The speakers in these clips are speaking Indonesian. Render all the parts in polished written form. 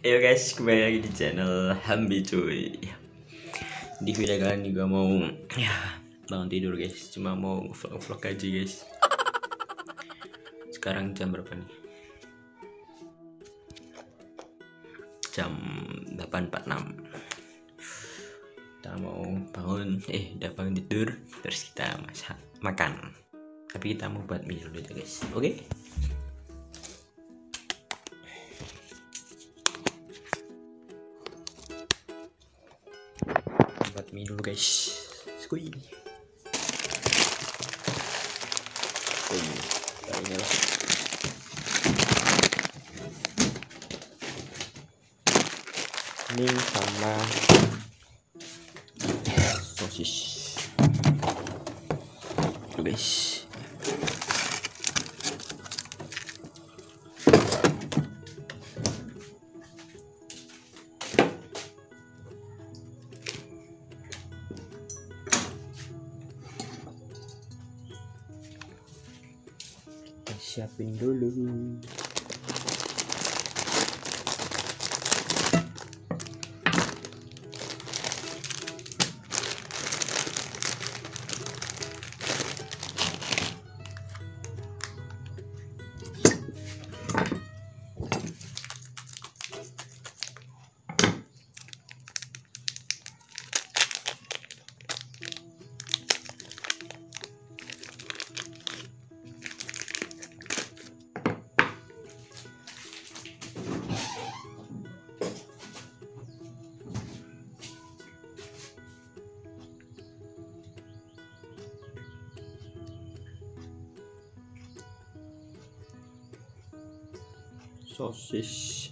Ayo guys, kembali lagi di channel Hambi cuy. Di video kali ini juga mau bangun tidur guys. Cuma mau vlog aja guys. Sekarang jam berapa nih? Jam 8.46. Kita mau bangun, udah bangun tidur. Terus kita makan. Tapi kita mau buat mie dulu aja guys. Oke? Buat mie dulu guys. Skui. Ini lah. Ini sama sosis. Tuh guys. Siapin dulu. Sosis.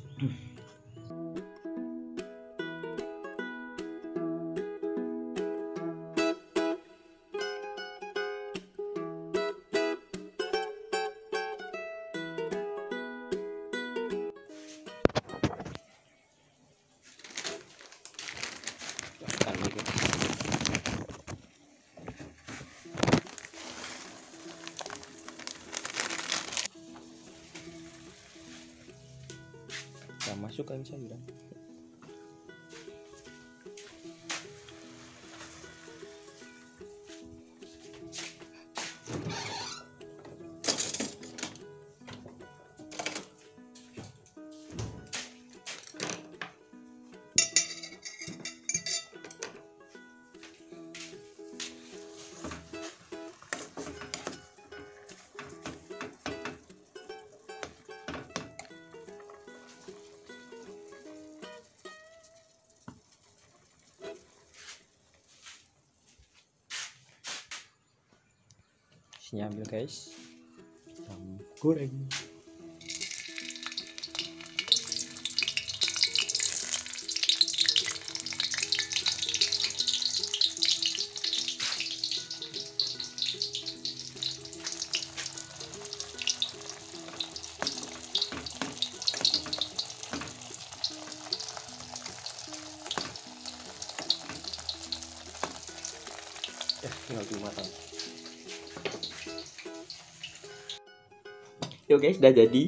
Kita masukkan sayuran. Sini ambil guys, kita goreng. Tinggal dimatang. Yo guys, udah jadi.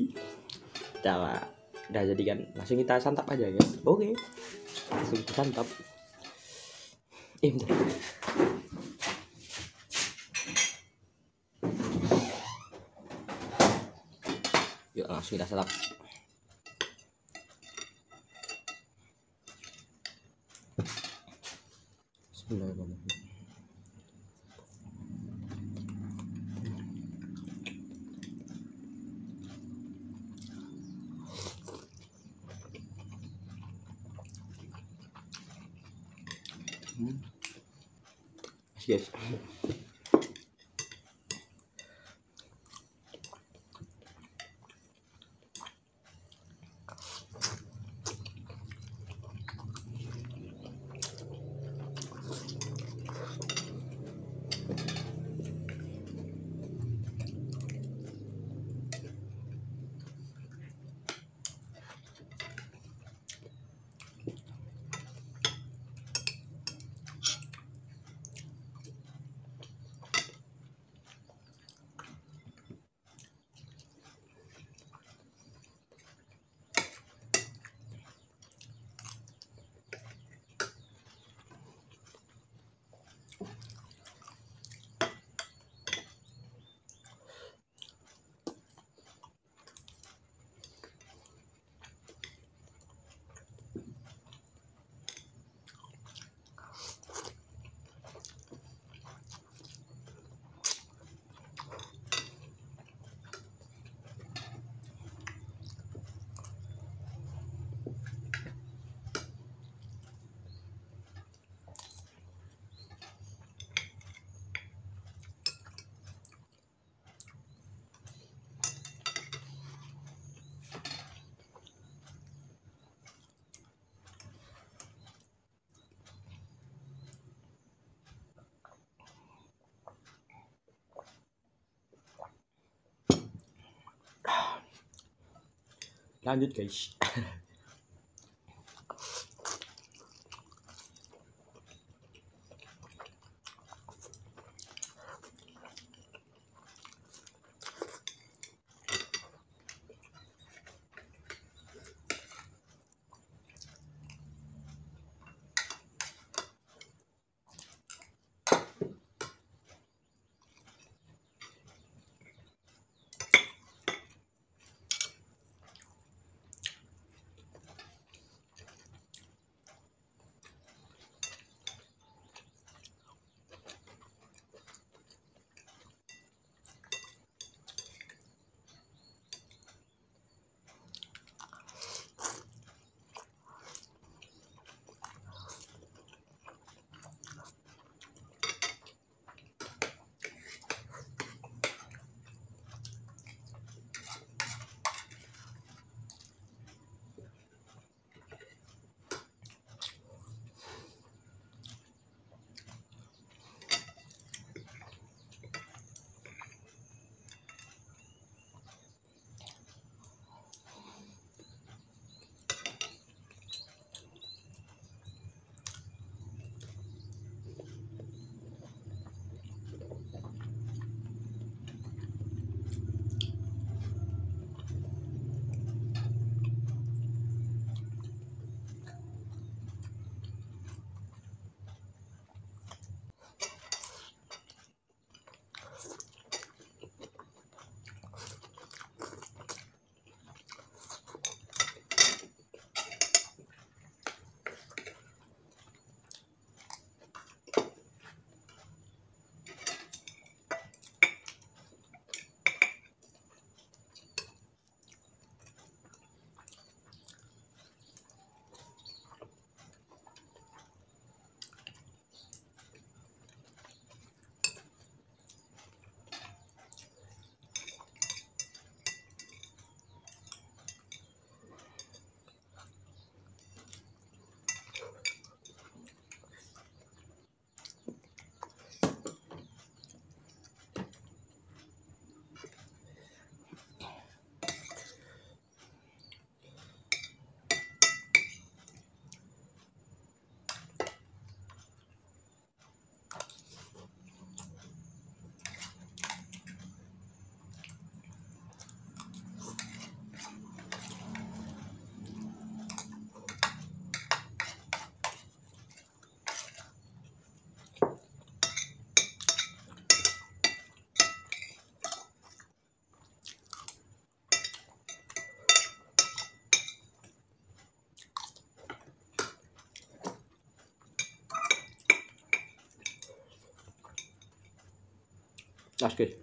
Udah jadi kan. Langsung kita santap aja guys. Oke. Langsung kita santap. Bentar. Yuk langsung kita santap. Bismillahirrahmanirrahim. Guys, Lanjut guys. Oke.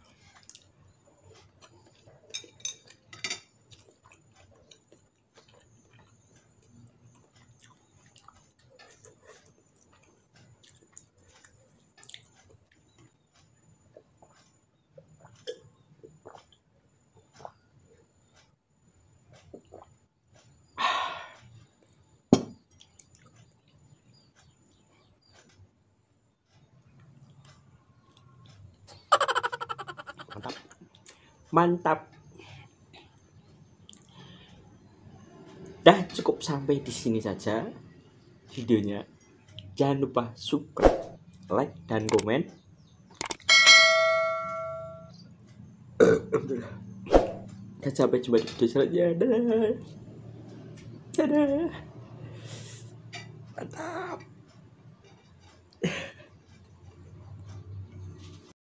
Mantap. Mantap. Dah cukup sampai di sini saja videonya. Jangan lupa subscribe, like, dan komen. Dan sampai jumpa di video selanjutnya. Dadah. Dadah. Mantap.